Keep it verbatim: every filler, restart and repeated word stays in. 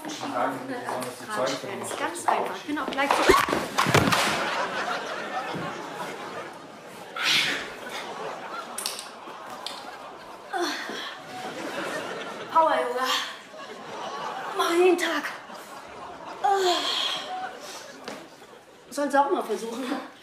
Verschieben auf hundertachtzig Grad stellen. Das ist ganz einfach. Ich bin auch gleich so. Power Yoga. Mach ich jeden Tag. Sollst du auch mal versuchen.